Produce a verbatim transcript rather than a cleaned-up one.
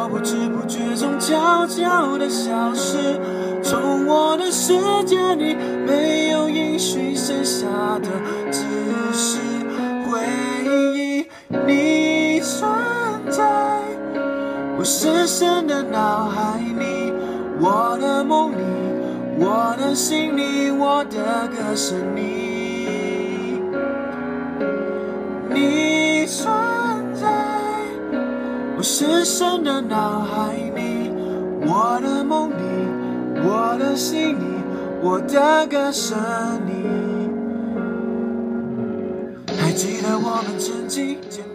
不知不觉中悄悄地消失，从我的世界里没有音讯，剩下的只是回忆。你存在我深深的脑海里，我的梦里，我的心里，我的歌声里。你存在我深深的脑海里，我的梦里，我的心里，我的歌声里。还记得我们曾经